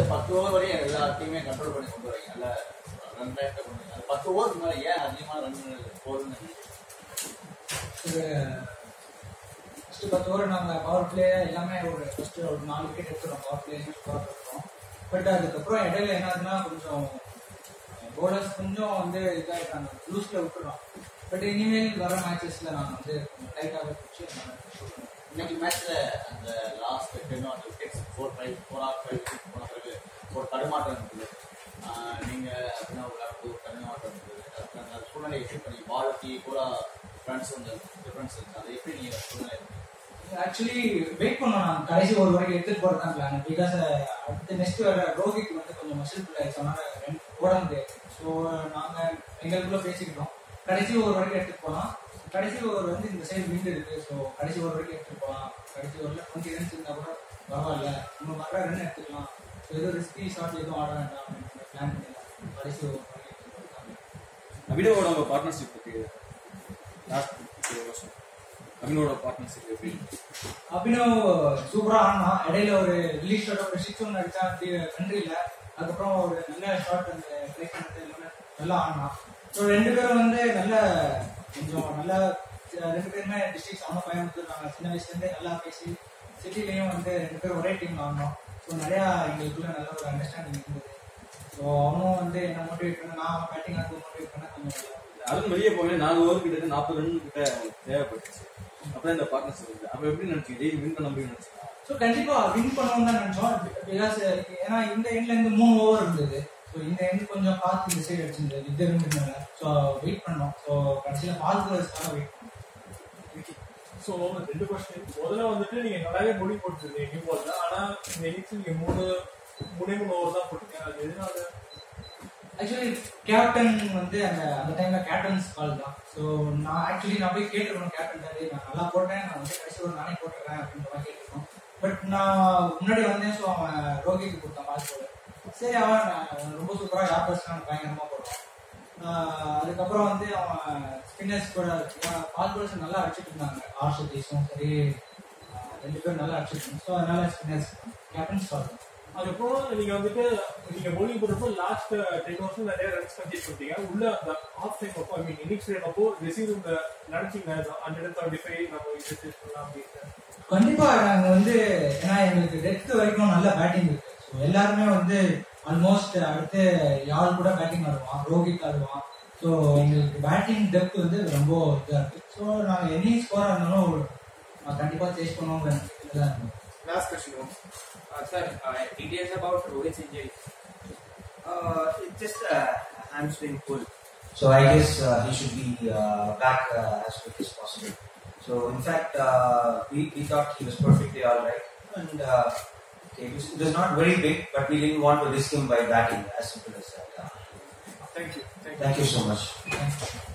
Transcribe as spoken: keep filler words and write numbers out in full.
பத்து ஓவர் வரையும் எல்லா டீமே கண்ட்ரோல் பண்ணி கொண்டு வரீங்க, நல்ல ரன் ரேட்டை கொண்டு வரீங்க. அந்த பத்து ஓவருக்கு மேலே ஏன் அதிகமாக ரன் போகுதுன்னு ஃபஸ்ட்டு பத்து ஓவர் நாங்கள் பவர் பிளே எல்லாமே ஒரு ஃபஸ்ட்டு ஒரு நாலு விக்கெட் எடுத்துகிறோம், பவர் பிளே சூப்பராக இருக்கிறோம். பட் அதுக்கப்புறம் இடையில என்ன ஆகுதுன்னா கொஞ்சம் போலர்ஸ் கொஞ்சம் வந்து இதாகிட்டாங்க, லூஸில் விட்டுறோம். பட் இனிமேல் வர மேட்சஸில் நாங்கள் வந்து டைட்டாக வச்சு இன்னைக்கு மேட்ச்ல அந்த last ten or wickets four five four or five wicket போன பிறகு ஒரு தடுமாற்றம் இருந்தது. நீங்கள் அப்படின்னா விளையாட்டு ஒரு தடுமாற்றம் இருந்தது. அந்த சூழ்நிலை எப்படி பண்ணி பாலுக்கு கூட ஃப்ரெண்ட்ஸ் வந்து டிஃப்ரென்ஸ் இருக்குது, அதை எப்படி நீங்கள் சூழ்நிலை? ஆக்சுவலி வெயிட் பண்ணோம், நான் கடைசி ஒரு வரைக்கும் எடுத்துகிட்டு போகிறது தான் பிளான். பிகாஸ் அடுத்த நெக்ஸ்ட் வர ரோஹித் வந்து கொஞ்சம் மசில் பிள்ளை சொன்னாங்க போட முடியாது. ஸோ நாங்கள் எங்களுக்குள்ளே பேசிக்கிட்டோம், கடைசி ஒரு வரைக்கும் எடுத்துகிட்டு போகலாம். கடைசி ஓவர் வந்து இந்த சைடு விண்டு இருக்குது, ஸோ கடைசி ஒரு வரைக்கும் எடுத்துகிட்டு போகலாம். கடைசி ஓவரில் டுவெண்ட்டி ரன்ஸ் இருந்தால் கூட பரவாயில்ல, இன்னும் வர ரன் எடுத்துக்கலாம், எதுவும் ரிஸ்கி ஷாட் எதுவும் ஆட வேண்டாம் அப்படின்னு பிளான் பண்ணிடலாம். கடைசி ஓவர் வரைக்கும் அபினவோட உங்கள் பார்ட்னர்ஷிப் பற்றி லாஸ்ட் வருஷம் அபினவோட பார்ட்னர்ஷிப் எப்படி? அபினவ் சூப்பராக ஆடினா, இடையில ஒரு ரிலீஸ் ஷாட் ஒரு சிக்ஸ் ஒன்று அடிச்சா கண்ட்ரியில், அதுக்கப்புறம் ஒரு நல்ல ஷாட் அந்த ட்ரை பண்ணுறது எல்லாமே நல்லா ஆடினா. ஸோ ரெண்டு பேரும் வந்து நல்ல கொஞ்சம் நல்லா ரெண்டு பேருமே டிஸ்ட்ரிக்ட் அவனும் கோயம்புத்தூர், நாங்கள் சின்ன வயசுலேருந்தே நல்லா பேசி சிட்டிலையும் வந்து ரெண்டு பேரும் ஒரே டீம் ஆடணும். ஸோ நிறையா எங்களுக்குள்ள நல்ல ஒரு அண்டர்ஸ்டாண்டிங் இருந்தது. ஸோ அவனும் வந்து என்ன மோட்டிவேட் பண்ண, நான் அவன் பேட்டிங் ஆடுறது மோட்டிவேட் பண்ண கொஞ்சம் அதுவும் வெளியே போகல. நாலு ஓவர் கிட்ட நாற்பது ரன் கிட்ட தேவைப்பட்டுச்சு. அப்புறம் இந்த பார்ட்னர்ஷிப் இருக்குது. அப்போ எப்படி நினச்சிங்க ஜெயிச்சு வின் பண்ண முடியும் நினச்சிங்க? ஸோ கண்டிப்பாக வின் பண்ணணும் தான் நினச்சோம். பிகாஸ் ஏன்னா இந்த எண்ட்லேருந்து மூணு ஓவர் இருந்தது. ஸோ இந்த எண்ட் கொஞ்சம் பார்த்து இந்த சைடு அடிச்சிருந்தது இது ரெண்டுனால. ஸோ வெயிட் பண்ணோம். ஸோ கடைசியில் பார்த்துக்கிறதுக்காக வெயிட் பண்ணோம். ஸோ ரெண்டு கொஸ்டின். முதல்ல வந்துட்டு நீங்கள் நல்லாவே முடிவு போட்டுருக்கீங்க நியூ பால்ல, ஆனால் இந்த இன்னிங்ஸ் நீங்கள் மூணு மூணே மூணு ஓவர் தான் போட்டுருக்கீங்க. அது எதனால? ஆக்சுவலி கேப்டன் வந்து அந்த அந்த டைம்ல கேப்டன்ஸ் கால் தான். ஸோ நான் ஆக்சுவலி நான் போய் கேட்டுருக்கணும் கேப்டன் தாடி, நான் நல்லா போட்டேன், நான் வந்து கடைசி ஒரு நானே போட்டுறேன் அப்படின்ற மாதிரி கேட்டுருக்கோம். பட் நான் முன்னாடி வந்தேன். ஸோ அவன் ரோஹித் கொடுத்தான் மார்க் போல. சரி அவன் ரொம்ப சூப்பராக யாப்பர்ஸ்லாம் பயங்கரமாக போடுவான். அதுக்கப்புறம் வந்து அவன் ஸ்பின்னர்ஸ் கூட பால் போலர்ஸ் நல்லா அடிச்சுட்டு இருந்தாங்க. ஆர் சதீஷும் சரி ரெண்டு பேரும் நல்லா அடிச்சுட்டு இருந்தாங்க. ஸோ அதனால ஸ்பின்னர்ஸ் கேப்டன்ஸ் கால் தான். அதுக்கப்புறம் நீங்க வந்துட்டு நீங்க போலிங் போடுறப்போ லாஸ்ட் டென் ஓவர்ஸ் நிறைய ரன்ஸ் கன்சீட் பண்ணிட்டீங்க. உள்ள அந்த ஆஃப் டைம் அப்போ ஐ மீன் இன்னிங்ஸ் அப்போ ரிசீவ் இந்த நினைச்சிங்க ஹண்ட்ரட் செவன்டி ஃபைவ் நம்ம இது பண்ணலாம் அப்படின்னு? கண்டிப்பா நாங்க வந்து ஏன்னா எங்களுக்கு டெப்த் வரைக்கும் நல்ல பேட்டிங் இருக்கு. ஸோ எல்லாருமே வந்து ஆல்மோஸ்ட் அடுத்து யார் கூட பேட்டிங் ஆடுவான், ரோஹித் ஆடுவான். ஸோ எங்களுக்கு பேட்டிங் டெப்த் வந்து ரொம்ப இதாக இருக்கு. ஸோ நாங்கள் எனி ஸ்கோராக இருந்தாலும் கண்டிப்பாக சேஸ் பண்ணுவோங்கிற இதாக இருக்கும். Last question. Uh, sir, uh, details about Rohit's injury. Uh, it's just a hamstring pull. So I guess uh, he should be uh, back uh, as quick as possible. So in fact, uh, we, we thought he was perfectly all right. And uh, it, was, it was not very big, but we didn't want to risk him by batting, as simple as that. Thank you. Thank you. Thank you so much. Thank you.